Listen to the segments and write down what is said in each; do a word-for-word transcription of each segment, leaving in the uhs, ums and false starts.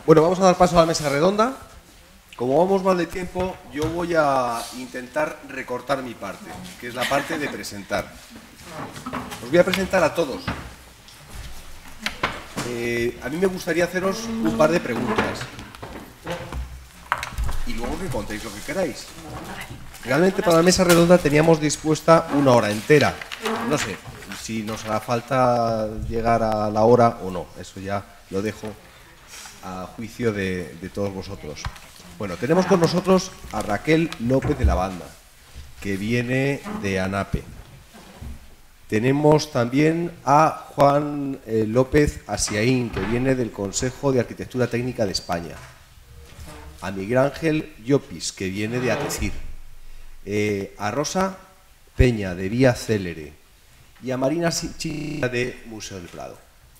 Bueno, vamos a dar paso a la mesa redonda. Como vamos mal de tiempo, yo voy a intentar recortar mi parte, que es la parte de presentar. Os voy a presentar a todos. Eh, a mí me gustaría haceros un par de preguntas. Y luego que contéis lo que queráis. Realmente para la mesa redonda teníamos dispuesta una hora entera. No sé si nos hará falta llegar a la hora o no. Eso ya lo dejo a juicio de, de todos vosotros. Bueno, tenemos con nosotros a Raquel López de la Banda, que viene de ANAPE. Tenemos también a Juan eh, López Asiaín, que viene del Consejo de Arquitectura Técnica de España. A Miguel Ángel Llopis, que viene de ATECIR. Eh, a Rosa Peña, de Vía Célere. Y a Marina Chilla, de Museo del Prado.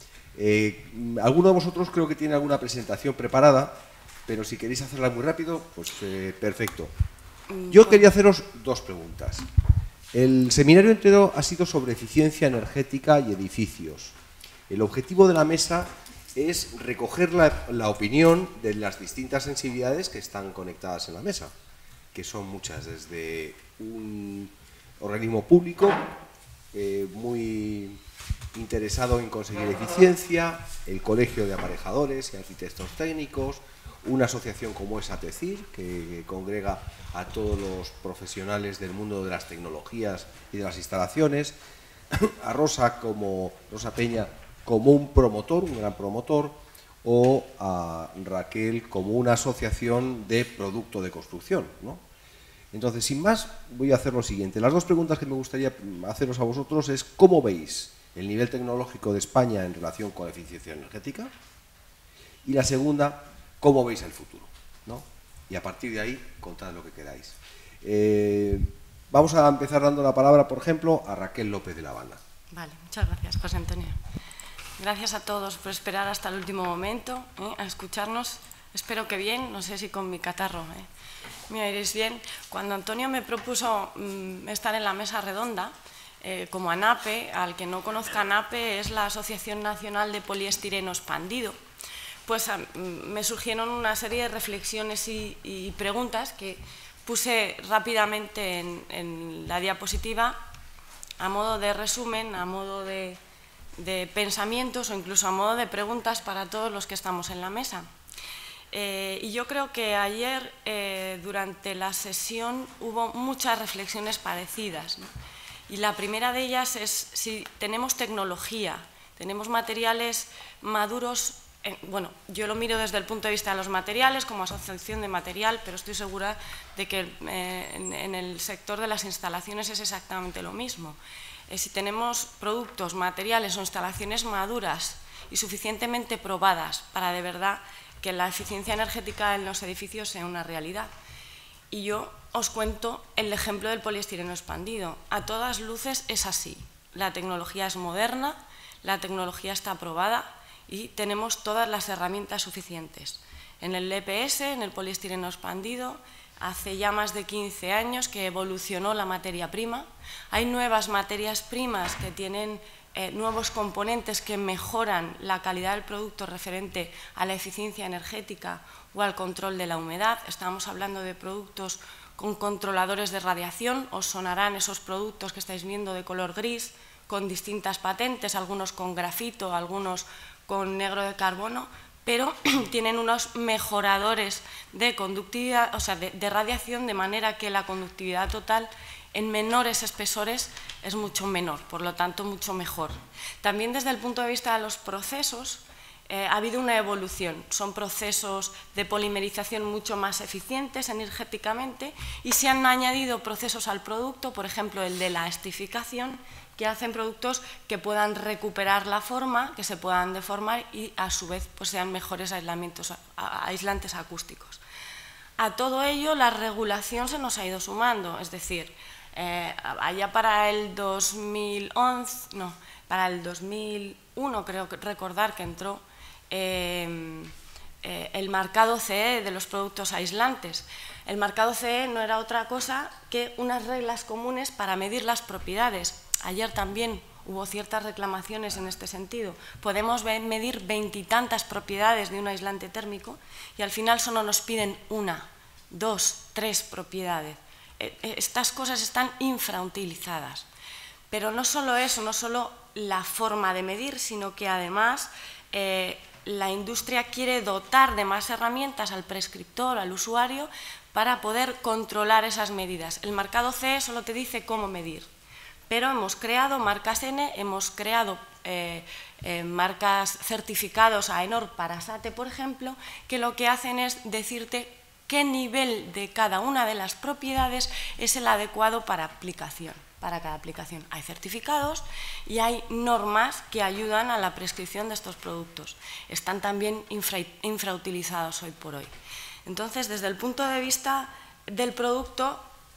Eh, alguno de vosotros creo que tiene alguna presentación preparada, pero si queréis hacerla muy rápido, pues eh, perfecto. Yo quería haceros dos preguntas. El seminario entero ha sido sobre eficiencia energética y edificios. El objetivo de la mesa es recoger la, la opinión de las distintas sensibilidades que están conectadas en la mesa, que son muchas, desde un organismo público eh, muy interesado en conseguir eficiencia, el Colegio de Aparejadores y Arquitectos Técnicos, una asociación como es ATECIR, que congrega a todos los profesionales del mundo de las tecnologías y de las instalaciones, a Rosa, como, Rosa Peña como un promotor, un gran promotor, o a Raquel como una asociación de producto de construcción, ¿no? Entonces, sin más, voy a hacer lo siguiente. Las dos preguntas que me gustaría haceros a vosotros es: ¿cómo veis el nivel tecnológico de España en relación con la eficiencia energética? Y la segunda, ¿cómo veis el futuro? ¿No? Y a partir de ahí, contad lo que queráis. Eh, vamos a empezar dando la palabra, por ejemplo, a Raquel López de la Banda. Vale, muchas gracias, José Antonio. Gracias a todos por esperar hasta el último momento, ¿eh? a escucharnos. Espero que bien, no sé si con mi catarro ¿eh? me oiréis bien. Cuando Antonio me propuso mmm, estar en la mesa redonda, eh, como ANAPE, al que no conozca, ANAPE es la Asociación Nacional de Poliestireno Expandido, pues a, me surgieron una serie de reflexiones y, y preguntas que puse rápidamente en, en la diapositiva a modo de resumen, a modo de, de pensamientos o incluso a modo de preguntas para todos los que estamos en la mesa. Eh, y yo creo que ayer, eh, durante la sesión, hubo muchas reflexiones parecidas, ¿no? Y la primera de ellas es si tenemos tecnología, tenemos materiales maduros. Eh, bueno, yo lo miro desde el punto de vista de los materiales, como asociación de material, pero estoy segura de que eh, en, en el sector de las instalaciones es exactamente lo mismo. Eh, si tenemos productos, materiales o instalaciones maduras y suficientemente probadas para de verdad que la eficiencia energética en los edificios sea una realidad. Y yo os cuento el ejemplo del poliestireno expandido. A todas luces es así. La tecnología es moderna, la tecnología está aprobada y tenemos todas las herramientas suficientes. En el E P S, en el poliestireno expandido, hace ya más de quince años que evolucionó la materia prima. Hay nuevas materias primas que tienen Eh, nuevos componentes que mejoran la calidad del producto referente a la eficiencia energética o al control de la humedad. Estamos hablando de productos con controladores de radiación. Os sonarán esos productos que estáis viendo de color gris, con distintas patentes, algunos con grafito, algunos con negro de carbono, pero tienen unos mejoradores de conductividad, o sea, de, de radiación, de manera que la conductividad total en menores espesores es mucho menor, por lo tanto mucho mejor. También desde el punto de vista de los procesos eh, ha habido una evolución. Son procesos de polimerización mucho más eficientes energéticamente y se han añadido procesos al producto, por ejemplo el de la estrificación, que hacen productos que puedan recuperar la forma, que se puedan deformar y a su vez pues, sean mejores aislamientos, aislantes acústicos. A todo ello la regulación se nos ha ido sumando, es decir, Eh, allá para el dos mil once, no, para el dos mil uno creo que recordar que entró eh, eh, el marcado C E de los productos aislantes. El marcado C E no era otra cosa que unas reglas comunes para medir las propiedades. Ayer también hubo ciertas reclamaciones en este sentido. Podemos medir veintitantas propiedades de un aislante térmico y al final solo nos piden una, dos, tres propiedades. Estas cosas están infrautilizadas. Pero no solo eso, no solo la forma de medir, sino que además eh, la industria quiere dotar de más herramientas al prescriptor, al usuario, para poder controlar esas medidas. El marcado C E solo te dice cómo medir, pero hemos creado marcas N, hemos creado eh, eh, marcas certificados AENOR para SATE, por ejemplo, que lo que hacen es decirte qué nivel de cada una de las propiedades es el adecuado para aplicación, para cada aplicación. Hay certificados y hay normas que ayudan a la prescripción de estos productos. Están también infra, infrautilizados hoy por hoy. Entonces, desde el punto de vista del producto,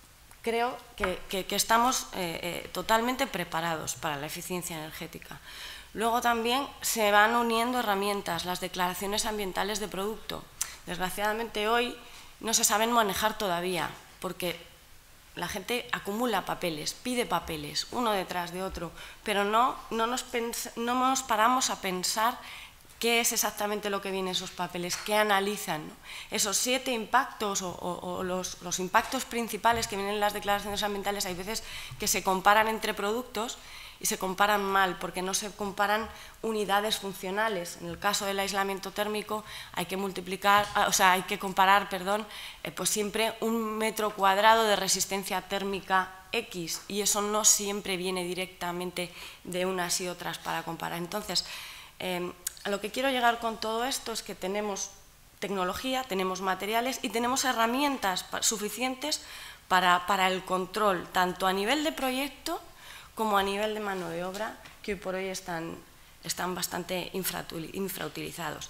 creo que, que, que estamos eh, eh, totalmente preparados para la eficiencia energética. Luego también se van uniendo herramientas, las declaraciones ambientales de producto. Desgraciadamente hoy no se saben manejar todavía, porque la gente acumula papeles, pide papeles, uno detrás de otro, pero no, no, nos, no nos paramos a pensar qué es exactamente lo que viene en esos papeles, qué analizan, ¿no? Esos siete impactos o, o, o los, los impactos principales que vienen en las declaraciones ambientales, hay veces que se comparan entre productos y se comparan mal, porque no se comparan unidades funcionales. En el caso del aislamiento térmico hay que multiplicar, o sea, hay que comparar, perdón, eh, pues siempre un metro cuadrado de resistencia térmica X, y eso no siempre viene directamente de unas y otras para comparar. Entonces, eh, a lo que quiero llegar con todo esto es que tenemos tecnología, tenemos materiales y tenemos herramientas suficientes para, para el control, tanto a nivel de proyecto como a nivel de mano de obra, que hoy por hoy están, están bastante infrautilizados.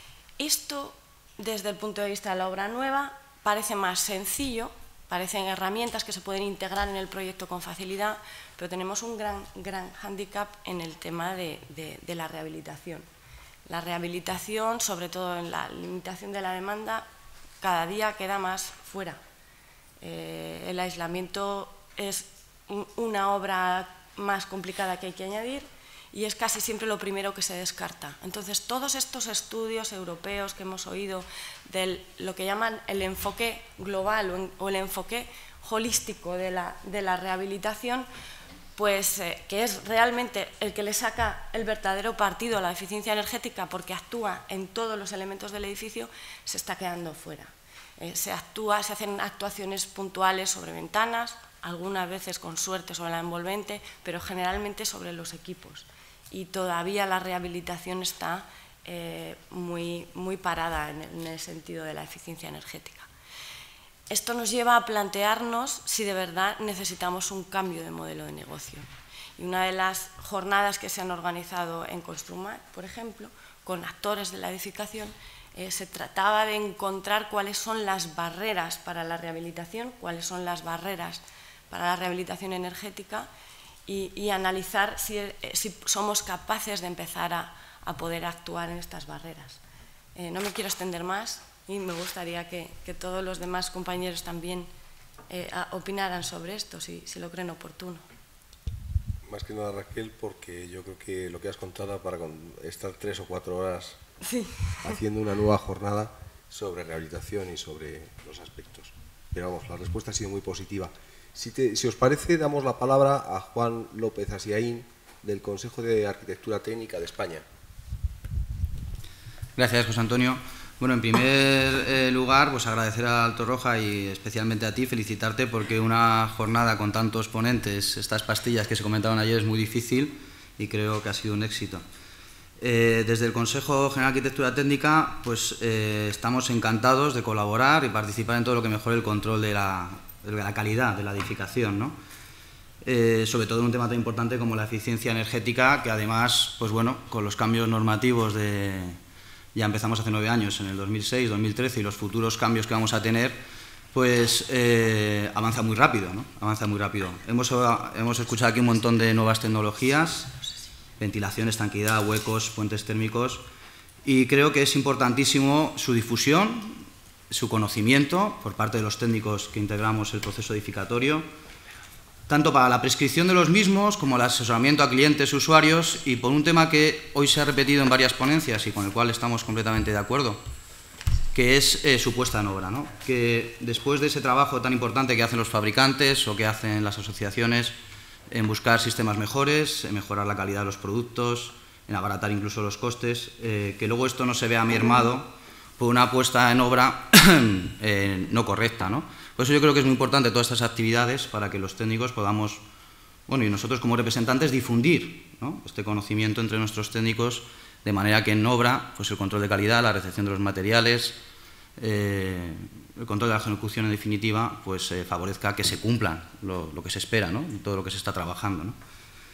Esto, desde el punto de vista de la obra nueva, parece más sencillo, parecen herramientas que se pueden integrar en el proyecto con facilidad, pero tenemos un gran, gran hándicap en el tema de, de, de la rehabilitación. La rehabilitación, sobre todo en la limitación de la demanda, cada día queda más fuera. Eh, el aislamiento es una obra más complicada que hay que añadir y es casi siempre lo primero que se descarta. Entonces, todos estos estudios europeos que hemos oído de lo que llaman el enfoque global o el enfoque holístico de la, de la rehabilitación, pues eh, que es realmente el que le saca el verdadero partido a la eficiencia energética porque actúa en todos los elementos del edificio, se está quedando fuera. Eh, se actúa, se hacen actuaciones puntuales sobre ventanas, algunas veces con suerte sobre la envolvente, pero generalmente sobre los equipos. Y todavía la rehabilitación está eh, muy, muy parada en el, en el sentido de la eficiencia energética. Esto nos lleva a plantearnos si de verdad necesitamos un cambio de modelo de negocio. Y una de las jornadas que se han organizado en Construmac, por ejemplo, con actores de la edificación, eh, se trataba de encontrar cuáles son las barreras para la rehabilitación, cuáles son las barreras para la rehabilitación energética y, y analizar si, si somos capaces de empezar a, a poder actuar en estas barreras. Eh, no me quiero extender más y me gustaría que, que todos los demás compañeros también eh, opinaran sobre esto, si, si lo creen oportuno. Más que nada, Raquel, porque yo creo que lo que has contado para estar tres o cuatro horas sí. haciendo una nueva jornada sobre rehabilitación y sobre los aspectos. Pero vamos, la respuesta ha sido muy positiva. Si, te, si os parece, damos la palabra a Juan López Asiaín, del Consejo de Arquitectura Técnica de España. Gracias, José Antonio. Bueno, en primer eh, lugar, pues agradecer a Alto Roja y especialmente a ti, felicitarte porque una jornada con tantos ponentes, estas pastillas que se comentaron ayer, es muy difícil y creo que ha sido un éxito. Eh, desde el Consejo General de Arquitectura Técnica, pues eh, estamos encantados de colaborar y participar en todo lo que mejore el control de la de la calidad de la edificación, ¿no? Eh, sobre todo en un tema tan importante como la eficiencia energética, que además, pues bueno, con los cambios normativos de, ya empezamos hace nueve años, en el dos mil seis, dos mil trece, y los futuros cambios que vamos a tener, pues eh, avanza muy rápido, ¿no? Avanza muy rápido. Hemos, hemos escuchado aquí un montón de nuevas tecnologías, ventilación, estanquidad, huecos, puentes térmicos, y creo que es importantísimo su difusión, su conocimiento por parte de los técnicos que integramos el proceso edificatorio, tanto para la prescripción de los mismos como el asesoramiento a clientes y usuarios, y por un tema que hoy se ha repetido en varias ponencias y con el cual estamos completamente de acuerdo, que es eh, su puesta en obra, ¿no? Que después de ese trabajo tan importante que hacen los fabricantes o que hacen las asociaciones en buscar sistemas mejores, en mejorar la calidad de los productos, en abaratar incluso los costes, eh, que luego esto no se vea mermado por una puesta en obra eh, no correcta, ¿no? Por eso yo creo que es muy importante todas estas actividades para que los técnicos podamos, bueno, y nosotros como representantes, difundir, ¿no?, este conocimiento entre nuestros técnicos, de manera que en obra, pues el control de calidad, la recepción de los materiales, eh, el control de la ejecución en definitiva, pues eh, favorezca que se cumplan lo, lo que se espera, ¿no?, y todo lo que se está trabajando, ¿no?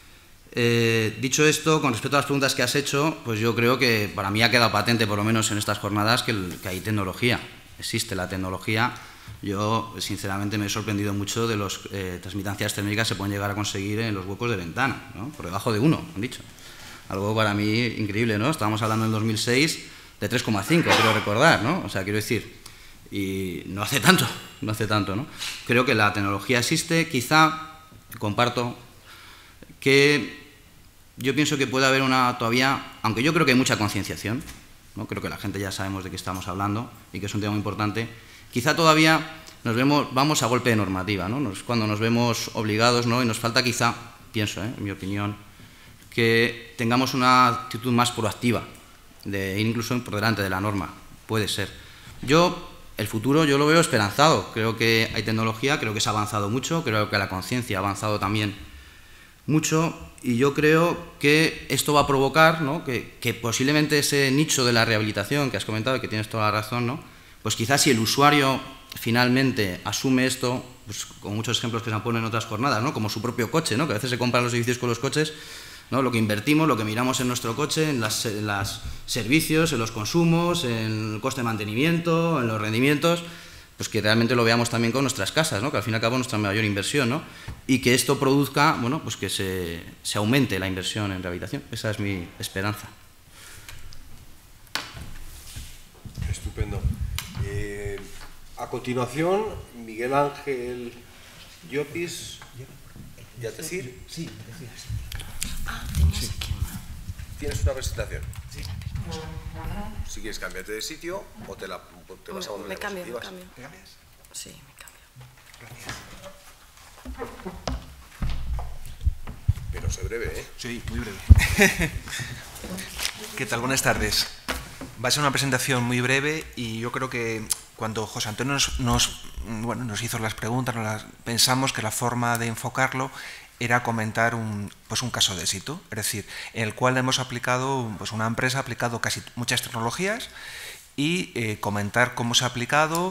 Eh, dicho esto, con respecto a las preguntas que has hecho, pues yo creo que para mí ha quedado patente, por lo menos en estas jornadas, que, el, que hay tecnología, existe la tecnología. Yo, sinceramente, me he sorprendido mucho de las eh, transmitancias térmicas que se pueden llegar a conseguir en los huecos de ventana, ¿no?, por debajo de uno, han dicho. Algo para mí increíble, ¿no? Estábamos hablando en dos mil seis de tres coma cinco, creo recordar, ¿no? O sea, quiero decir, y no hace tanto, no hace tanto, ¿no? Creo que la tecnología existe, quizá, comparto, que yo pienso que puede haber una todavía, aunque yo creo que hay mucha concienciación, ¿no?, creo que la gente ya sabemos de qué estamos hablando y que es un tema muy importante, quizá todavía nos vemos, vamos a golpe de normativa, ¿no? Nos, cuando nos vemos obligados, ¿no?, y nos falta quizá, pienso, ¿eh?, en mi opinión, que tengamos una actitud más proactiva, de ir incluso por delante de la norma, puede ser. Yo, el futuro, yo lo veo esperanzado, creo que hay tecnología, creo que se ha avanzado mucho, creo que la conciencia ha avanzado también mucho, y yo creo que esto va a provocar, ¿no?, que, que posiblemente ese nicho de la rehabilitación que has comentado, y que tienes toda la razón, ¿no?, pues quizás si el usuario finalmente asume esto, pues con muchos ejemplos que se han puesto en otras jornadas, ¿no?, como su propio coche, ¿no?, que a veces se compran los edificios con los coches, ¿no?, lo que invertimos, lo que miramos en nuestro coche, en los en las servicios, en los consumos, en el coste de mantenimiento, en los rendimientos, pues que realmente lo veamos también con nuestras casas, ¿no?, que al fin y al cabo es nuestra mayor inversión, ¿no?, y que esto produzca, bueno, pues que se, se aumente la inversión en rehabilitación. Esa es mi esperanza. Estupendo. Eh, a continuación, Miguel Ángel Llopis. ¿Ya te decir? Sí, ah, tenías sí. Aquí una. ¿Tienes una presentación? Sí. Si quieres cambiarte de sitio o te, la, te vas a volver Me cambio, me a cambio. ¿Te cambias? Sí, me cambio. Gracias. Pero sé breve, ¿eh? Sí, muy breve. ¿Qué tal? Buenas tardes. Va a ser una presentación muy breve y yo creo que cuando José Antonio nos, nos, bueno, nos hizo las preguntas, nos las, pensamos que la forma de enfocarlo era comentar un, pues un caso de éxito, es decir, en el cual hemos aplicado, pues una empresa ha aplicado casi muchas tecnologías y eh, comentar cómo se ha aplicado,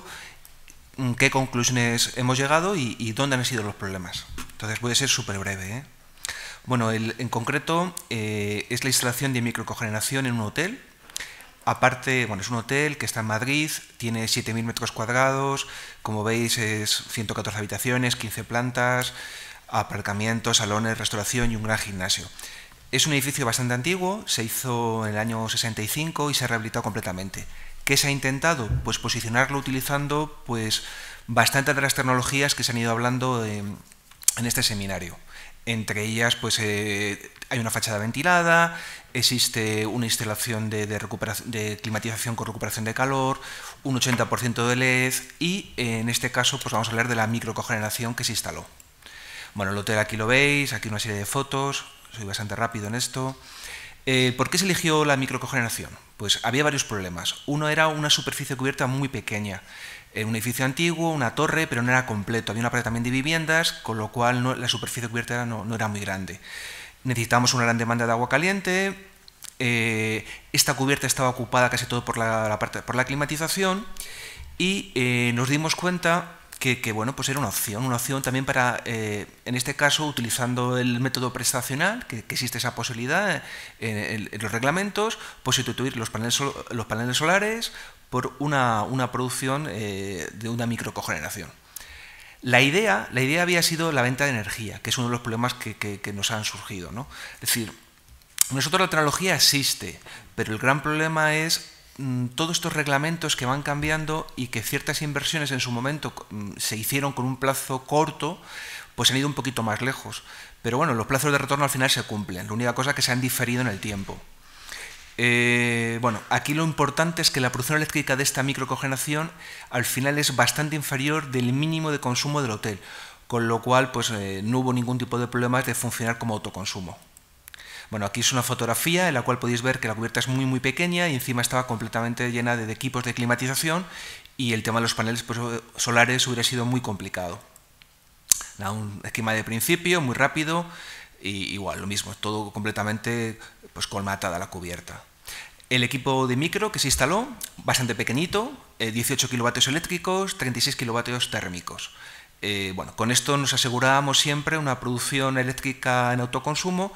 qué conclusiones hemos llegado y, y dónde han sido los problemas. Entonces voy a ser súper breve, ¿eh? Bueno, el, en concreto eh, es la instalación de microcogeneración en un hotel. Aparte, bueno, es un hotel que está en Madrid, tiene siete mil metros cuadrados, como veis es ciento catorce habitaciones, quince plantas, aparcamientos, salones, restauración y un gran gimnasio. Es un edificio bastante antiguo, se hizo en el año sesenta y cinco y se ha rehabilitado completamente. ¿Qué se ha intentado? Pues posicionarlo utilizando pues, bastantes de las tecnologías que se han ido hablando en, en este seminario. Entre ellas pues, eh, hay una fachada ventilada, existe una instalación de, de, recuperación, de climatización con recuperación de calor, un ochenta por ciento de L E D y eh, en este caso pues, vamos a hablar de la microcogeneración que se instaló. Bueno, el hotel aquí lo veis, aquí una serie de fotos, soy bastante rápido en esto. Eh, ¿Por qué se eligió la microcogeneración? Pues había varios problemas. Uno era una superficie cubierta muy pequeña. Era un edificio antiguo, una torre, pero no era completo. Había una pared también de viviendas, con lo cual no, la superficie cubierta no, no era muy grande. Necesitamos una gran demanda de agua caliente. Eh, esta cubierta estaba ocupada casi todo por la, la, parte, por la climatización y eh, nos dimos cuenta que, que bueno, pues era una opción, una opción también para, eh, en este caso, utilizando el método prestacional, que, que existe esa posibilidad en, en, en los reglamentos, pues sustituir los paneles, los paneles solares por una, una producción eh, de una microcogeneración. La idea, la idea había sido la venta de energía, que es uno de los problemas que, que, que nos han surgido, ¿no? Es decir, nosotros la tecnología existe, pero el gran problema es mmm, todos estos reglamentos que van cambiando y que ciertas inversiones en su momento mmm, se hicieron con un plazo corto, pues han ido un poquito más lejos. Pero bueno, los plazos de retorno al final se cumplen, la única cosa que se han diferido en el tiempo. Eh, bueno, aquí lo importante es que la producción eléctrica de esta microcogeneración al final es bastante inferior del mínimo de consumo del hotel, con lo cual pues, eh, no hubo ningún tipo de problemas de funcionar como autoconsumo. Bueno, aquí es una fotografía en la cual podéis ver que la cubierta es muy muy pequeña y encima estaba completamente llena de, de equipos de climatización y el tema de los paneles pues, solares hubiera sido muy complicado. Nada, un esquema de principio, muy rápido, y igual, lo mismo, todo completamente pues, colmatada la cubierta. El equipo de micro que se instaló, bastante pequeñito, eh, dieciocho kilovatios eléctricos, treinta y seis kilovatios térmicos. Eh, bueno, con esto nos asegurábamos siempre una producción eléctrica en autoconsumo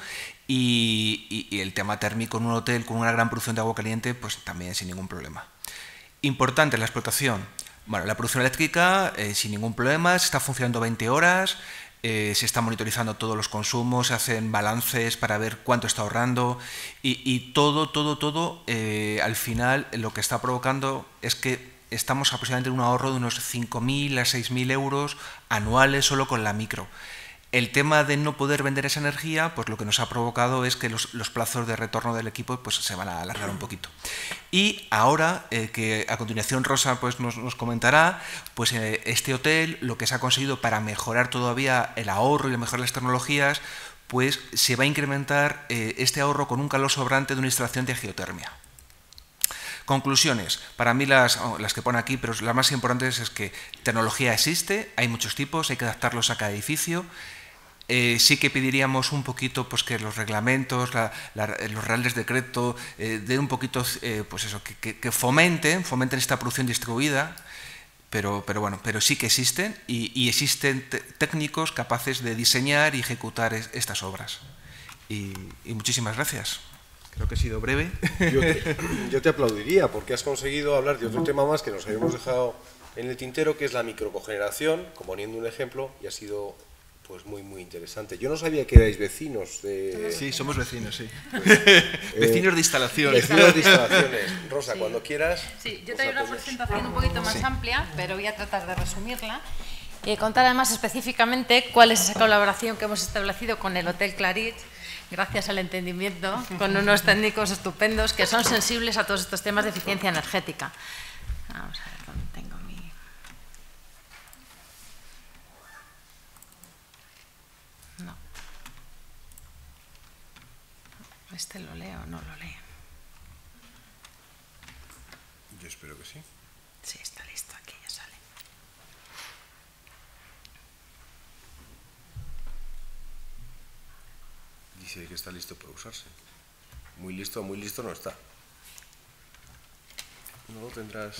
y, y, y el tema térmico en un hotel con una gran producción de agua caliente, pues también sin ningún problema. Importante la explotación. Bueno, la producción eléctrica eh, sin ningún problema, está funcionando veinte horas, eh, se están monitorizando todos los consumos, se hacen balances para ver cuánto está ahorrando y, y todo, todo, todo, eh, al final lo que está provocando es que estamos aproximadamente en un ahorro de unos cinco mil a seis mil euros anuales solo con la micro. El tema de no poder vender esa energía, pues lo que nos ha provocado es que los, los plazos de retorno del equipo pues, se van a alargar un poquito. Y ahora, eh, que a continuación Rosa pues, nos, nos comentará, pues eh, este hotel lo que se ha conseguido para mejorar todavía el ahorro y mejorar las tecnologías, pues se va a incrementar eh, este ahorro con un calor sobrante de una instalación de geotermia. Conclusiones, para mí las, las que pone aquí, pero las más importantes es que tecnología existe, hay muchos tipos, hay que adaptarlos a cada edificio. Eh, sí que pediríamos un poquito pues, que los reglamentos, la, la, los reales decretos, eh, den un poquito, eh, pues eso, que, que, que fomenten, fomenten esta producción distribuida, pero, pero bueno, pero sí que existen y, y existen técnicos capaces de diseñar y ejecutar es, estas obras. Y, y muchísimas gracias. Creo que he sido breve. Yo te, yo te aplaudiría porque has conseguido hablar de otro tema más que nos habíamos dejado en el tintero, que es la microcogeneración, como poniendo un ejemplo, y ha sido pues muy muy interesante. Yo no sabía que erais vecinos de... Sí, somos vecinos, sí. Pues, eh, vecinos de instalaciones. Vecinos de instalaciones. Rosa, Sí. cuando quieras. Sí, yo os traigo una apoyas. presentación un poquito más Sí. amplia, pero voy a tratar de resumirla. Eh, contar además específicamente cuál es esa colaboración que hemos establecido con el Hotel Clarit, gracias al entendimiento, con unos técnicos estupendos que son sensibles a todos estos temas de eficiencia energética. Vamos a ver dónde tengo mi... No. ¿Este lo leo o no lo leo? Yo espero que sí. Sí, está listo, aquí ya sale. Dice que está listo para usarse. Muy listo, muy listo no está. No lo tendrás...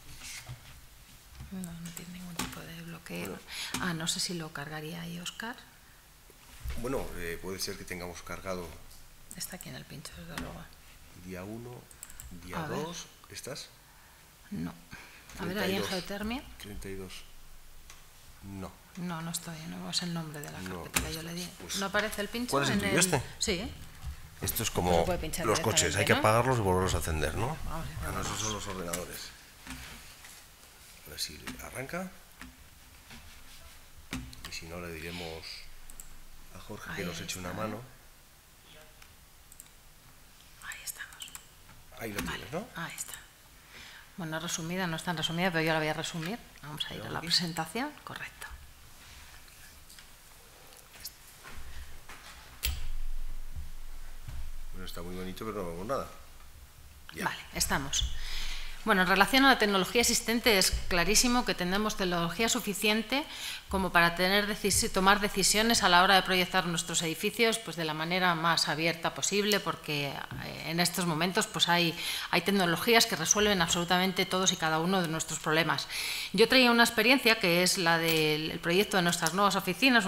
No, no tiene ningún tipo de bloqueo. Bueno. Ah, no sé si lo cargaría ahí, Óscar. Bueno, eh, puede ser que tengamos cargado Está aquí en el pincho, desde luego. día uno, día A ver. dos. ¿Estás? No. A ver, ahí en treinta y dos. geotermia. treinta y dos. No. No, no estoy, no es el nombre de la No, carpeta que no yo le di. estás, pues- ¿No aparece el pincho? ¿Cuál es el en tuyo, el... este? Sí. Esto es No como se puede pinchar los coches, hay directamente, que ¿no? apagarlos y volverlos a encender, ¿no? Vamos, Ah, no, vamos. esos son los ordenadores. A ver si arranca. Y si no, le diremos a Jorge que Ahí nos eche una está. mano. Ahí estamos. Ahí lo Vale, tienes, ¿no? ahí está. Bueno, resumida, no es tan resumida, pero yo la voy a resumir. Vamos a ir a la aquí? presentación. Correcto. Bueno, está muy bonito, pero no vemos nada. Ya. Vale, estamos. Bueno, en relación a la tecnología existente es clarísimo que tenemos tecnología suficiente como para tener decis- tomar decisiones a la hora de proyectar nuestros edificios pues, de la manera más abierta posible, porque eh, en estos momentos pues, hay, hay tecnologías que resuelven absolutamente todos y cada uno de nuestros problemas. Yo traía una experiencia que es la del el proyecto de nuestras nuevas oficinas, una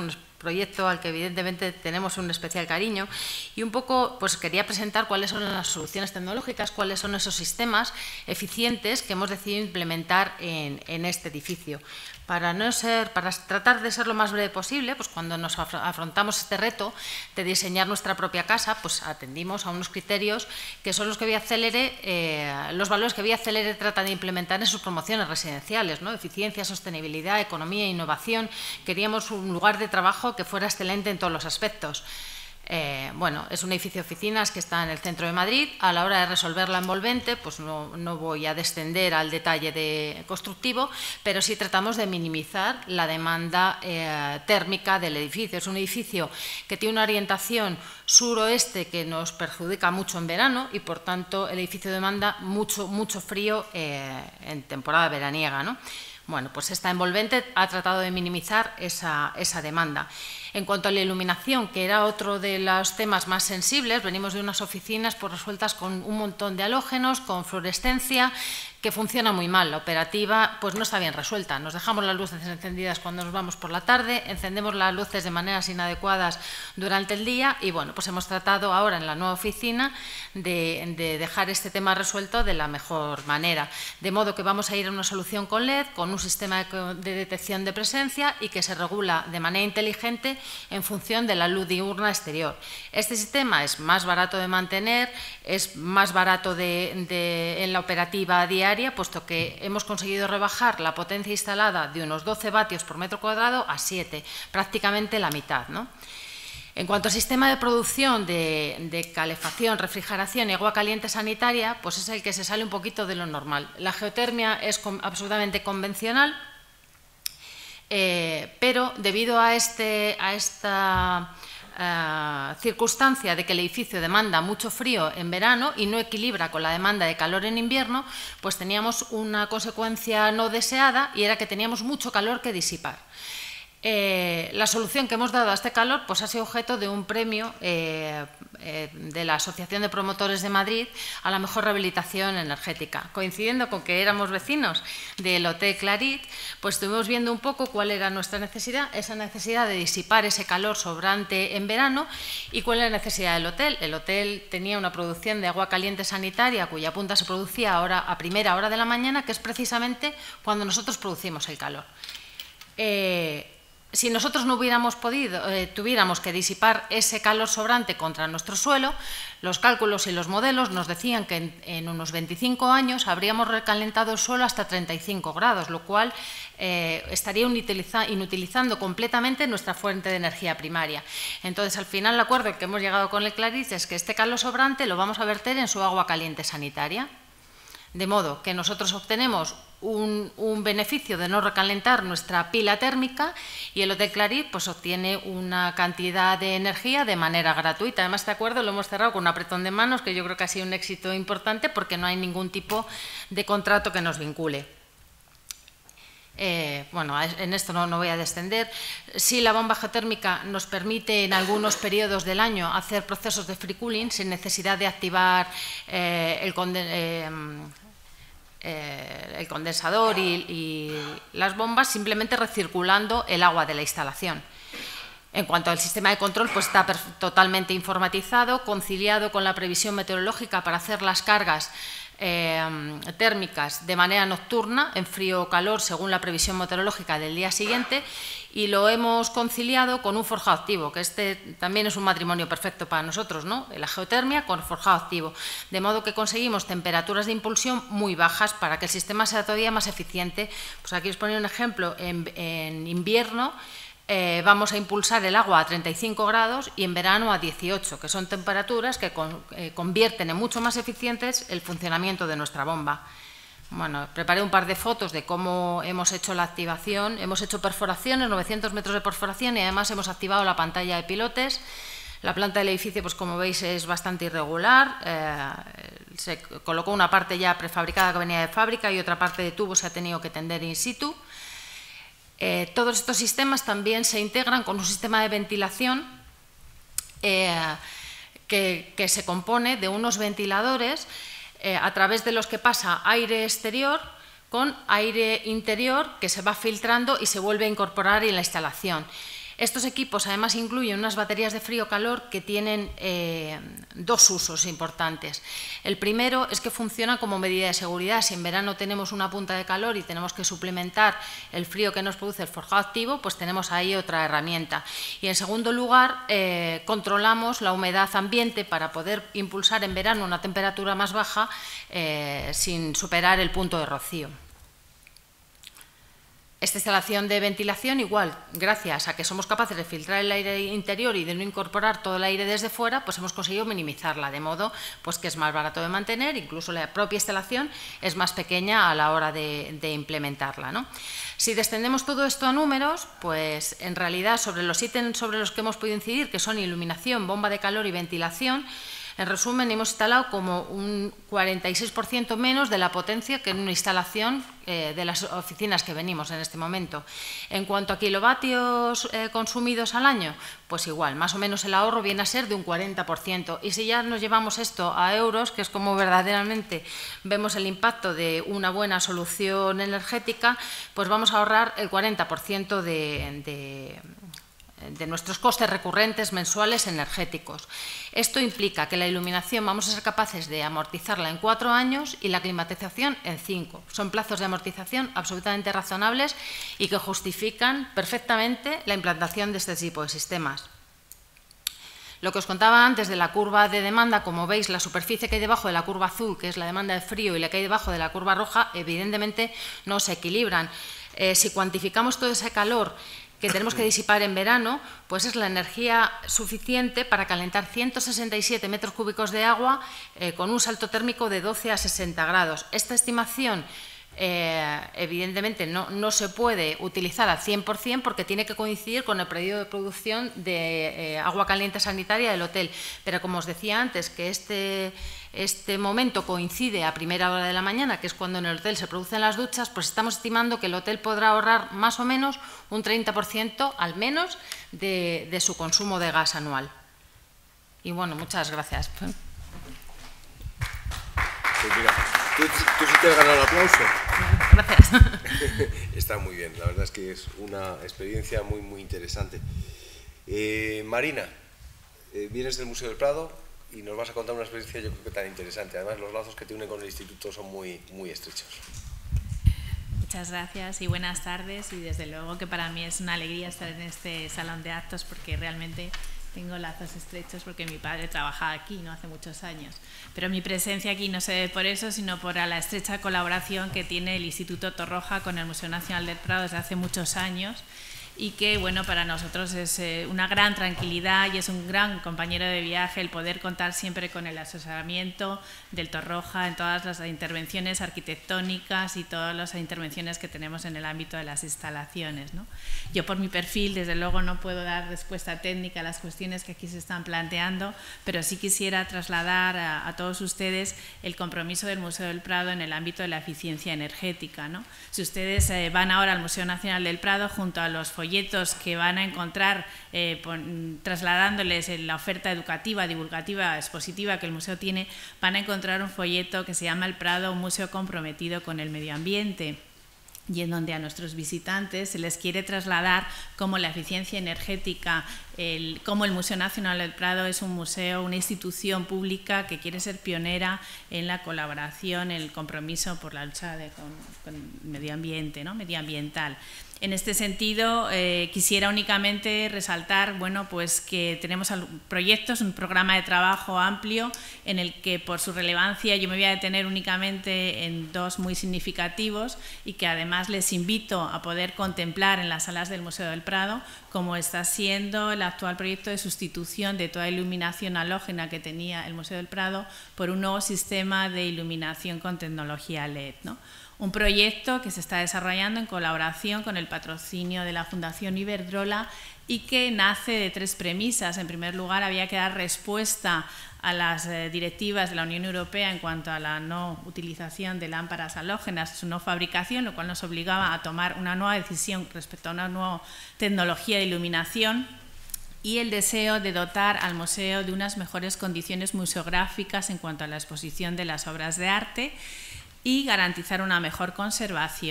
proyecto al que evidentemente tenemos un especial cariño, y un poco pues quería presentar cuáles son las soluciones tecnológicas, cuáles son esos sistemas eficientes que hemos decidido implementar en, en este edificio. Para, no ser, para tratar de ser lo más breve posible, pues cuando nos afrontamos este reto de diseñar nuestra propia casa, pues atendimos a unos criterios que son los que Vía Célere, eh, los valores que Vía Célere trata de implementar en sus promociones residenciales, ¿no? Eficiencia, sostenibilidad, economía e innovación. Queríamos un lugar de trabajo que fuera excelente en todos los aspectos. Eh, bueno, es un edificio de oficinas que está en el centro de Madrid. A la hora de resolver la envolvente, pues no, no voy a descender al detalle de constructivo, pero sí tratamos de minimizar la demanda eh, térmica del edificio. Es un edificio que tiene una orientación suroeste que nos perjudica mucho en verano y, por tanto, el edificio demanda mucho, mucho frío eh, en temporada veraniega, ¿no? Bueno, pues esta envolvente ha tratado de minimizar esa, esa demanda. En cuanto a la iluminación, que era otro de los temas más sensibles, venimos de unas oficinas pues, resueltas con un montón de halógenos, con fluorescencia, que funciona muy mal. La operativa pues, no está bien resuelta. Nos dejamos las luces encendidas cuando nos vamos por la tarde, encendemos las luces de maneras inadecuadas durante el día y bueno, pues hemos tratado ahora en la nueva oficina de, de dejar este tema resuelto de la mejor manera. De modo que vamos a ir a una solución con L E D, con un sistema de, de detección de presencia y que se regula de manera inteligente en función de la luz diurna exterior. Este sistema es más barato de mantener, es más barato de, de, en la operativa diaria, puesto que hemos conseguido rebajar la potencia instalada de unos doce vatios por metro cuadrado a siete, prácticamente la mitad, ¿no? En cuanto al sistema de producción de, de calefacción, refrigeración y agua caliente sanitaria, pues es el que se sale un poquito de lo normal. La geotermia es con, absolutamente convencional, eh, pero debido a, este, a esta Uh, circunstancia de que el edificio demanda mucho frío en verano y no equilibra con la demanda de calor en invierno, pues teníamos una consecuencia no deseada y era que teníamos mucho calor que disipar. Eh, la solución que hemos dado a este calor pues, ha sido objeto de un premio eh, eh, de la Asociación de Promotores de Madrid a la mejor rehabilitación energética. Coincidiendo con que éramos vecinos del Hotel Clarit, pues estuvimos viendo un poco cuál era nuestra necesidad, esa necesidad de disipar ese calor sobrante en verano y cuál era la necesidad del hotel. El hotel tenía una producción de agua caliente sanitaria cuya punta se producía ahora, a primera hora de la mañana, que es precisamente cuando nosotros producimos el calor. Eh, Si nosotros no hubiéramos podido, eh, tuviéramos que disipar ese calor sobrante contra nuestro suelo, los cálculos y los modelos nos decían que en, en unos veinticinco años habríamos recalentado el suelo hasta treinta y cinco grados, lo cual eh, estaría inutiliza, inutilizando completamente nuestra fuente de energía primaria. Entonces, al final, el acuerdo que hemos llegado con el Clarit es que este calor sobrante lo vamos a verter en su agua caliente sanitaria, de modo que nosotros obtenemos Un, un beneficio de no recalentar nuestra pila térmica y el Hotel Clarit pues, obtiene una cantidad de energía de manera gratuita. Además, este acuerdo lo hemos cerrado con un apretón de manos que yo creo que ha sido un éxito importante porque no hay ningún tipo de contrato que nos vincule. Eh, bueno, en esto no, no voy a descender. Sí, la bomba geotérmica nos permite en algunos periodos del año hacer procesos de free cooling sin necesidad de activar eh, el conden eh, Eh, el condensador y, y las bombas, simplemente recirculando el agua de la instalación. En cuanto al sistema de control, pues está totalmente informatizado, conciliado con la previsión meteorológica para hacer las cargas eh, térmicas de manera nocturna, en frío o calor, según la previsión meteorológica del día siguiente, y lo hemos conciliado con un forjado activo, que este también es un matrimonio perfecto para nosotros, ¿no? La geotermia con forjado activo, de modo que conseguimos temperaturas de impulsión muy bajas para que el sistema sea todavía más eficiente. Pues aquí os pongo un ejemplo, en, en invierno eh, vamos a impulsar el agua a treinta y cinco grados y en verano a dieciocho, que son temperaturas que con, eh, convierten en mucho más eficientes el funcionamiento de nuestra bomba. Bueno, preparé un par de fotos de cómo hemos hecho la activación. Hemos hecho perforaciones, novecientos metros de perforación y además hemos activado la pantalla de pilotes. La planta del edificio, pues como veis, es bastante irregular. Eh, se colocó una parte ya prefabricada que venía de fábrica y otra parte de tubo se ha tenido que tender in situ. Eh, todos estos sistemas también se integran con un sistema de ventilación eh, que, que se compone de unos ventiladores Eh, a través de los que pasa aire exterior con aire interior que se va filtrando y se vuelve a incorporar en la instalación. Estos equipos además incluyen unas baterías de frío-calor que tienen eh, dos usos importantes. El primero es que funcionan como medida de seguridad. Si en verano tenemos una punta de calor y tenemos que suplementar el frío que nos produce el forjado activo, pues tenemos ahí otra herramienta. Y en segundo lugar, eh, controlamos la humedad ambiente para poder impulsar en verano una temperatura más baja eh, sin superar el punto de rocío. Esta instalación de ventilación, igual, gracias a que somos capaces de filtrar el aire interior y de no incorporar todo el aire desde fuera, pues hemos conseguido minimizarla, de modo pues, que es más barato de mantener, incluso la propia instalación es más pequeña a la hora de, de implementarla, ¿no? Si descendemos todo esto a números, pues en realidad sobre los ítems sobre los que hemos podido incidir, que son iluminación, bomba de calor y ventilación, en resumen, hemos instalado como un cuarenta y seis por ciento menos de la potencia que en una instalación eh, de las oficinas que venimos en este momento. En cuanto a kilovatios eh, consumidos al año, pues igual, más o menos el ahorro viene a ser de un cuarenta por ciento. Y si ya nos llevamos esto a euros, que es como verdaderamente vemos el impacto de una buena solución energética, pues vamos a ahorrar el cuarenta por ciento de... de de nuestros costes recurrentes mensuales energéticos. Esto implica que la iluminación vamos a ser capaces de amortizarla en cuatro años y la climatización en cinco. Son plazos de amortización absolutamente razonables y que justifican perfectamente la implantación de este tipo de sistemas. Lo que os contaba antes de la curva de demanda, como veis, la superficie que hay debajo de la curva azul, que es la demanda de frío, y la que hay debajo de la curva roja, evidentemente no se equilibran. Eh, si cuantificamos todo ese calor que tenemos que disipar en verano, pues es la energía suficiente para calentar ciento sesenta y siete metros cúbicos de agua eh, con un salto térmico de doce a sesenta grados. Esta estimación Eh, evidentemente no, no se puede utilizar al cien por cien porque tiene que coincidir con el periodo de producción de eh, agua caliente sanitaria del hotel, pero como os decía antes que este, este momento coincide a primera hora de la mañana, que es cuando en el hotel se producen las duchas, pues estamos estimando que el hotel podrá ahorrar más o menos un treinta por ciento al menos de, de su consumo de gas anual. Y bueno, muchas gracias. Pues mira, ¿tú, tú sí te has ganado el aplauso? Gracias. Está muy bien, la verdad es que es una experiencia muy, muy interesante. Eh, Marina, eh, vienes del Museo del Prado y nos vas a contar una experiencia yo creo que tan interesante. Además, los lazos que te unen con el instituto son muy, muy estrechos. Muchas gracias y buenas tardes, y desde luego que para mí es una alegría estar en este salón de actos porque realmente tengo lazos estrechos porque mi padre trabajaba aquí no hace muchos años, pero mi presencia aquí no se debe por eso, sino por la estrecha colaboración que tiene el Instituto Torroja con el Museo Nacional del Prado desde hace muchos años, y que bueno, para nosotros es eh, una gran tranquilidad y es un gran compañero de viaje el poder contar siempre con el asesoramiento del Torroja en todas las intervenciones arquitectónicas y todas las intervenciones que tenemos en el ámbito de las instalaciones, ¿no? Yo por mi perfil desde luego no puedo dar respuesta técnica a las cuestiones que aquí se están planteando, pero sí quisiera trasladar a, a todos ustedes el compromiso del Museo del Prado en el ámbito de la eficiencia energética, ¿no? Si ustedes eh, van ahora al Museo Nacional del Prado, junto a los folletos que van a encontrar eh, pon, trasladándoles en la oferta educativa, divulgativa, expositiva que el museo tiene, van a encontrar un folleto que se llama El Prado, un museo comprometido con el medio ambiente, y en donde a nuestros visitantes se les quiere trasladar cómo la eficiencia energética, el, cómo el Museo Nacional del Prado es un museo, una institución pública que quiere ser pionera en la colaboración, en el compromiso por la lucha de, con, con el medio ambiente, ¿no? medioambiental. En este sentido, eh, quisiera únicamente resaltar bueno, pues que tenemos proyectos, un programa de trabajo amplio en el que por su relevancia yo me voy a detener únicamente en dos muy significativos y que además les invito a poder contemplar en las salas del Museo del Prado, como está siendo el actual proyecto de sustitución de toda iluminación halógena que tenía el Museo del Prado por un nuevo sistema de iluminación con tecnología L E D, ¿no? Un proyecto que se está desarrollando en colaboración con el patrocinio de la Fundación Iberdrola y que nace de tres premisas. En primer lugar, había que dar respuesta a las eh, directivas de la Unión Europea en cuanto a la no utilización de lámparas halógenas, su no fabricación, lo cual nos obligaba a tomar una nueva decisión respecto a una nueva tecnología de iluminación, y el deseo de dotar al museo de unas mejores condiciones museográficas en cuanto a la exposición de las obras de arte y garantizar una mejor conservación.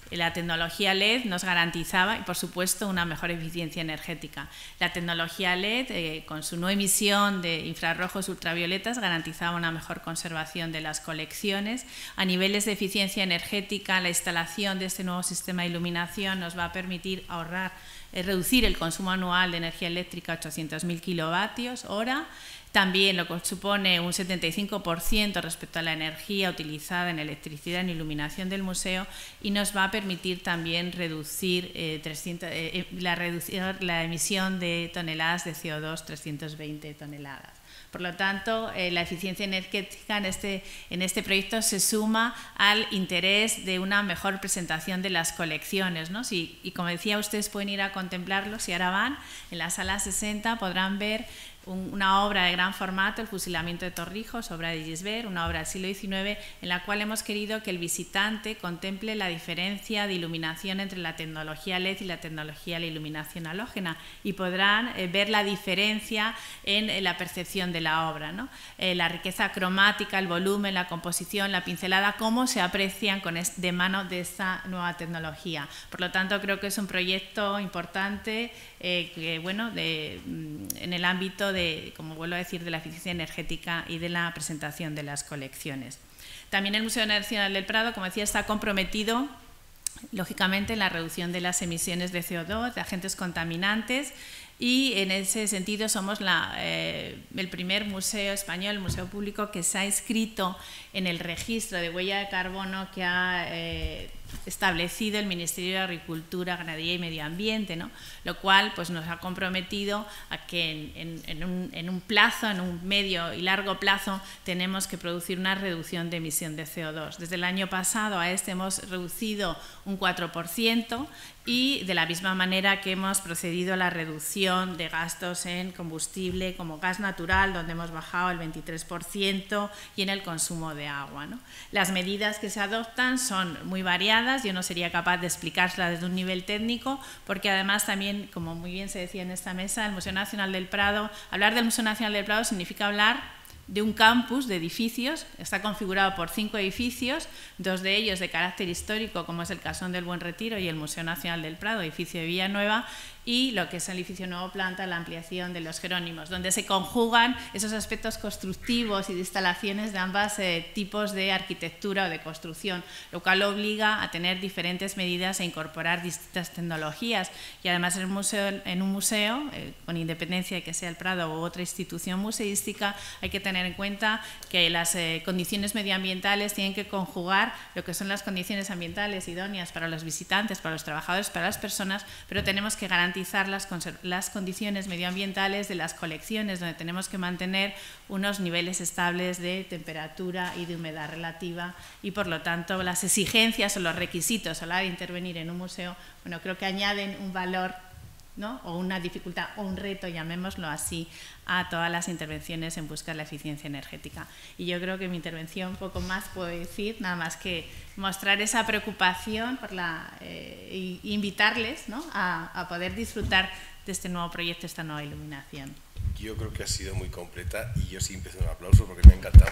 La tecnología L E D nos garantizaba, y por supuesto, una mejor eficiencia energética. La tecnología L E D, eh, con su no emisión de infrarrojos ultravioletas, garantizaba una mejor conservación de las colecciones. A niveles de eficiencia energética, la instalación de este nuevo sistema de iluminación nos va a permitir ahorrar, eh, reducir el consumo anual de energía eléctrica a ochocientos mil kilovatios hora. También lo que supone un setenta y cinco por ciento respecto a la energía utilizada en electricidad en iluminación del museo, y nos va a permitir también reducir, eh, trescientos, eh, la, reducir la emisión de toneladas de C O dos, trescientas veinte toneladas. Por lo tanto, eh, la eficiencia energética en este, en este proyecto se suma al interés de una mejor presentación de las colecciones, ¿no? Si, y como decía, ustedes pueden ir a contemplarlo, si ahora van, en la sala sesenta podrán ver una obra de gran formato, El fusilamiento de Torrijos, obra de Gisbert, una obra del siglo diecinueve, en la cual hemos querido que el visitante contemple la diferencia de iluminación entre la tecnología L E D y la tecnología de la iluminación halógena, y podrán eh, ver la diferencia en, en la percepción de la obra, ¿no? Eh, la riqueza cromática, el volumen, la composición, la pincelada, cómo se aprecian con es, de mano de esta nueva tecnología. Por lo tanto, creo que es un proyecto importante eh, que, bueno, de, en el ámbito de De, como vuelvo a decir, de la eficiencia energética y de la presentación de las colecciones. También el Museo Nacional del Prado, como decía, está comprometido lógicamente en la reducción de las emisiones de C O dos, de agentes contaminantes, y en ese sentido somos la, eh, el primer museo español, el museo público, que se ha inscrito en el registro de huella de carbono que ha eh, establecido el Ministerio de Agricultura, Ganadería y Medio Ambiente, ¿no? Lo cual pues, nos ha comprometido a que en, en, en, un, en un plazo, en un medio y largo plazo, tenemos que producir una reducción de emisión de C O dos. Desde el año pasado a este hemos reducido un cuatro por ciento, y de la misma manera que hemos procedido a la reducción de gastos en combustible como gas natural, donde hemos bajado el veintitrés por ciento, y en el consumo de agua, ¿no? Las medidas que se adoptan son muy variadas, yo no sería capaz de explicárselas desde un nivel técnico, porque además también, como muy bien se decía en esta mesa, el Museo Nacional del Prado, hablar del Museo Nacional del Prado significa hablar de un campus de edificios. Está configurado por cinco edificios, dos de ellos de carácter histórico, como es el Casón del Buen Retiro y el Museo Nacional del Prado, edificio de Villanueva, y lo que es el edificio Nuevo Planta, la ampliación de los Jerónimos, donde se conjugan esos aspectos constructivos y de instalaciones de ambos eh, tipos de arquitectura o de construcción, lo cual obliga a tener diferentes medidas e incorporar distintas tecnologías. Y además en un museo, en un museo eh, con independencia de que sea el Prado u otra institución museística, hay que tener en cuenta que las eh, condiciones medioambientales tienen que conjugar lo que son las condiciones ambientales idóneas para los visitantes, para los trabajadores, para las personas, pero tenemos que garantizar Las, las condiciones medioambientales de las colecciones, donde tenemos que mantener unos niveles estables de temperatura y de humedad relativa, y por lo tanto las exigencias o los requisitos a la hora de intervenir en un museo, bueno, creo que añaden un valor, ¿no? O una dificultad o un reto, llamémoslo así, a todas las intervenciones en busca de la eficiencia energética. Y yo creo que mi intervención poco más puedo decir, nada más que mostrar esa preocupación por la, eh, e invitarles, ¿no? a, a poder disfrutar de este nuevo proyecto, esta nueva iluminación. Yo creo que ha sido muy completa, y yo sí empiezo un aplauso porque me ha encantado.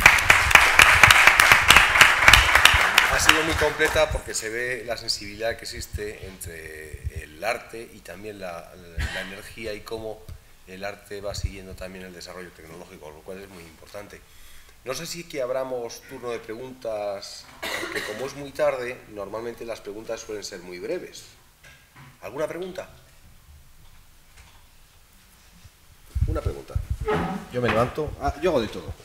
Ha sido muy completa porque se ve la sensibilidad que existe entre el arte y también la, la energía, y cómo el arte va siguiendo también el desarrollo tecnológico, lo cual es muy importante. No sé si que abramos turno de preguntas, porque como es muy tarde, normalmente las preguntas suelen ser muy breves. ¿Alguna pregunta? Una pregunta. Yo me levanto. Ah, yo hago de todo.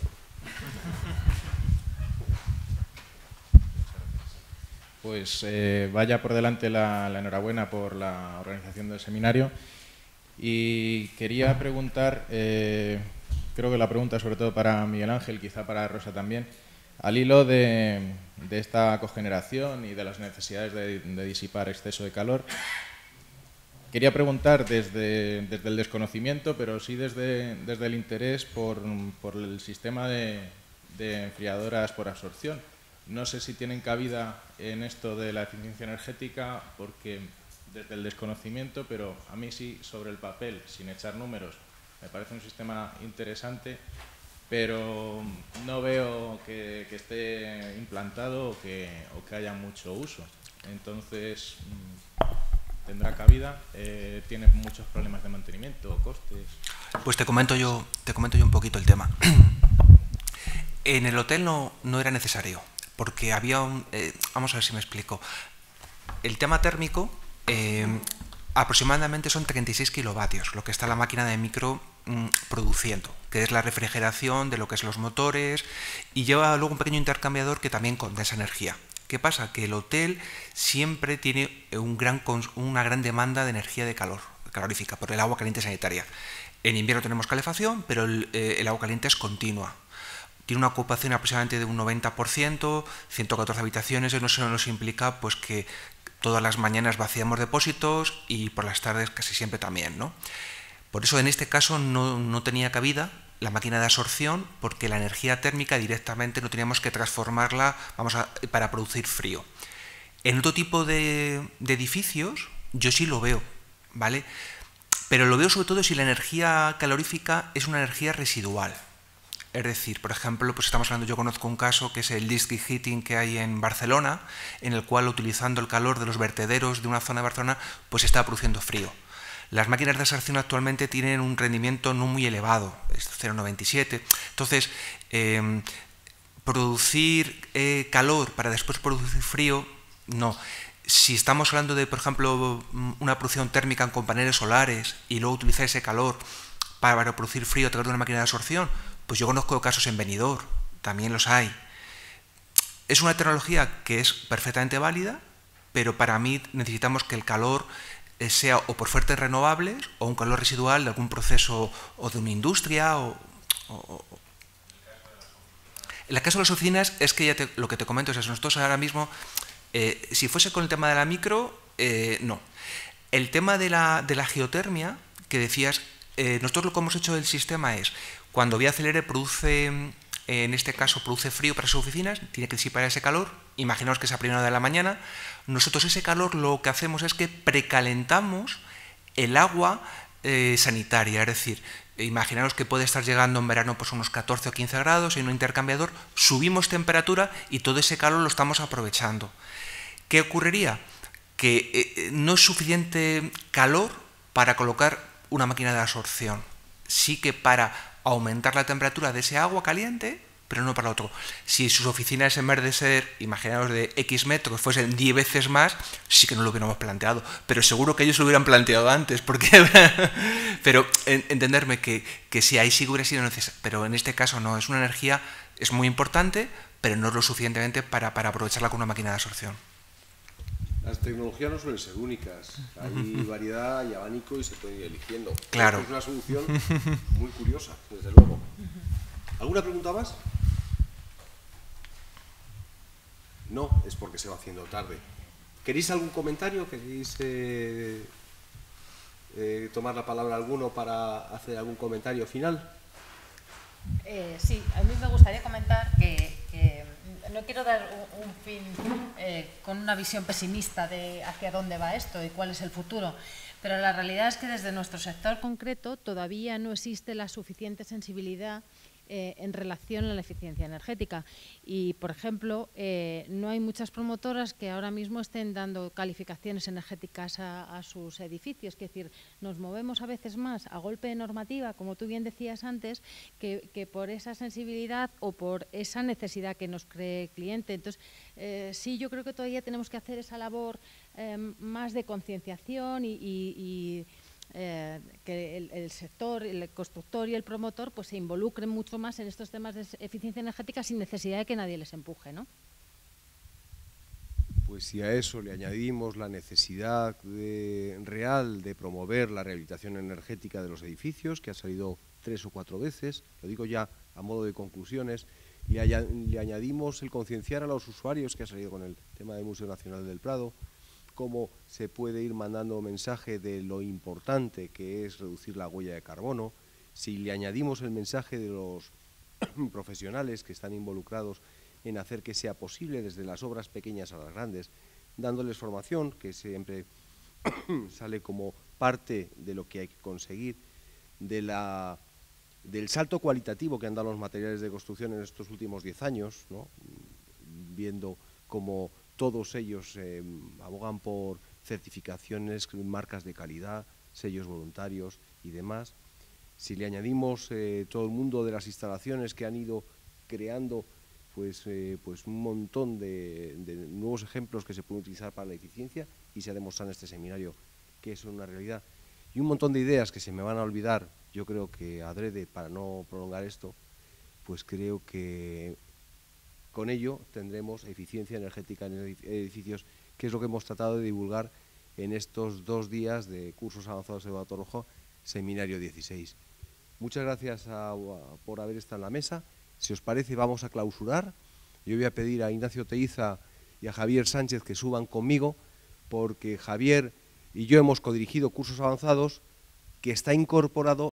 Pues eh, vaya por delante la, la enhorabuena por la organización del seminario, y quería preguntar, eh, creo que la pregunta es sobre todo para Miguel Ángel, quizá para Rosa también, al hilo de, de esta cogeneración y de las necesidades de, de disipar exceso de calor. Quería preguntar desde, desde el desconocimiento, pero sí desde, desde el interés por, por el sistema de, de enfriadoras por absorción. No sé si tienen cabida en esto de la eficiencia energética, porque desde el desconocimiento, pero a mí sí, sobre el papel, sin echar números, me parece un sistema interesante, pero no veo que, que esté implantado o que, o que haya mucho uso. Entonces, ¿tendrá cabida? Eh, ¿Tiene muchos problemas de mantenimiento, costes? Pues te comento yo, te comento yo un poquito el tema. En el hotel no, no era necesario, porque había un... Eh, vamos a ver si me explico. El tema térmico, eh, aproximadamente son treinta y seis kilovatios, lo que está la máquina de micro mm, produciendo, que es la refrigeración de lo que es los motores, y lleva luego un pequeño intercambiador que también condensa energía. ¿Qué pasa? Que el hotel siempre tiene un gran, una gran demanda de energía de calor, calorífica, por el agua caliente sanitaria. En invierno tenemos calefacción, pero el, eh, el agua caliente es continua. Tiene una ocupación aproximadamente de un noventa por ciento, ciento catorce habitaciones, eso nos implica pues, que todas las mañanas vaciamos depósitos y por las tardes casi siempre también, ¿no? Por eso en este caso no, no tenía cabida la máquina de absorción, porque la energía térmica directamente no teníamos que transformarla vamos a, para producir frío. En otro tipo de, de edificios yo sí lo veo, ¿vale? Pero lo veo sobre todo si la energía calorífica es una energía residual. Es decir, por ejemplo, pues estamos hablando, yo conozco un caso que es el district heating que hay en Barcelona, en el cual utilizando el calor de los vertederos de una zona de Barcelona, pues está produciendo frío. Las máquinas de absorción actualmente tienen un rendimiento no muy elevado, es cero coma noventa y siete. Entonces, eh, producir eh, calor para después producir frío, no. Si estamos hablando de, por ejemplo, una producción térmica con paneles solares y luego utilizar ese calor para producir frío a través de una máquina de absorción, pues yo conozco casos en Benidorm, también los hay. Es una tecnología que es perfectamente válida, pero para mí necesitamos que el calor sea o por fuentes renovables o un calor residual de algún proceso o de una industria. O, o, o. En el caso de las oficinas es que ya te, lo que te comento es eso. Nosotros ahora mismo, eh, si fuese con el tema de la micro, eh, no. El tema de la, de la geotermia, que decías, eh, nosotros lo que hemos hecho del sistema es, cuando Vía Celere produce, en este caso produce frío para sus oficinas, tiene que disipar ese calor, imaginaos que es a primera hora de la mañana, nosotros ese calor lo que hacemos es que precalentamos el agua eh, sanitaria, es decir, imaginaos que puede estar llegando en verano pues unos catorce o quince grados, en un intercambiador, subimos temperatura y todo ese calor lo estamos aprovechando. ¿Qué ocurriría? Que eh, no es suficiente calor para colocar una máquina de absorción, sí que para aumentar la temperatura de ese agua caliente, pero no para otro. Si sus oficinas en vez de ser, imaginaos, de X metros, fuesen diez veces más, sí que no lo hubiéramos planteado, pero seguro que ellos lo hubieran planteado antes, porque pero en, entenderme que, que sí, ahí sí hubiera sido necesario, pero en este caso no, es una energía, es muy importante, pero no es lo suficientemente para, para aprovecharla con una máquina de absorción. Las tecnologías no suelen ser únicas, hay variedad y abanico y se puede ir eligiendo. Claro. Es una solución muy curiosa, desde luego. ¿Alguna pregunta más? No, es porque se va haciendo tarde. ¿Queréis algún comentario? ¿Queréis eh, eh, tomar la palabra alguno para hacer algún comentario final? Eh, sí, a mí me gustaría comentar que, que no quiero dar un, un fin eh, con una visión pesimista de hacia dónde va esto y cuál es el futuro, pero la realidad es que desde nuestro sector concreto todavía no existe la suficiente sensibilidad Eh, en relación a la eficiencia energética. Y, por ejemplo, eh, no hay muchas promotoras que ahora mismo estén dando calificaciones energéticas a, a sus edificios. Es decir, nos movemos a veces más a golpe de normativa, como tú bien decías antes, que, que por esa sensibilidad o por esa necesidad que nos cree el cliente. Entonces, eh, sí, yo creo que todavía tenemos que hacer esa labor eh, más de concienciación y, y, y Eh, que el, el sector, el constructor y el promotor pues se involucren mucho más en estos temas de eficiencia energética sin necesidad de que nadie les empuje, ¿no? Pues si a eso le añadimos la necesidad de, real de promover la rehabilitación energética de los edificios, que ha salido tres o cuatro veces, lo digo ya a modo de conclusiones, y le añadimos el concienciar a los usuarios, que ha salido con el tema del Museo Nacional del Prado, cómo se puede ir mandando mensaje de lo importante que es reducir la huella de carbono, si le añadimos el mensaje de los profesionales que están involucrados en hacer que sea posible desde las obras pequeñas a las grandes, dándoles formación, que siempre sale como parte de lo que hay que conseguir, de la, del salto cualitativo que han dado los materiales de construcción en estos últimos diez años, ¿no? Viendo cómo todos ellos eh, abogan por certificaciones, marcas de calidad, sellos voluntarios y demás. Si le añadimos eh, todo el mundo de las instalaciones que han ido creando pues, eh, pues un montón de, de nuevos ejemplos que se pueden utilizar para la eficiencia, y se ha demostrado en este seminario que es una realidad, y un montón de ideas que se me van a olvidar, yo creo que adrede para no prolongar esto, pues creo que con ello tendremos eficiencia energética en edificios, que es lo que hemos tratado de divulgar en estos dos días de cursos avanzados de Torroja, seminario dieciséis. Muchas gracias a, a, por haber estado en la mesa. Si os parece, vamos a clausurar. Yo voy a pedir a Ignacio Teiza y a Javier Sánchez que suban conmigo, porque Javier y yo hemos codirigido cursos avanzados que está incorporado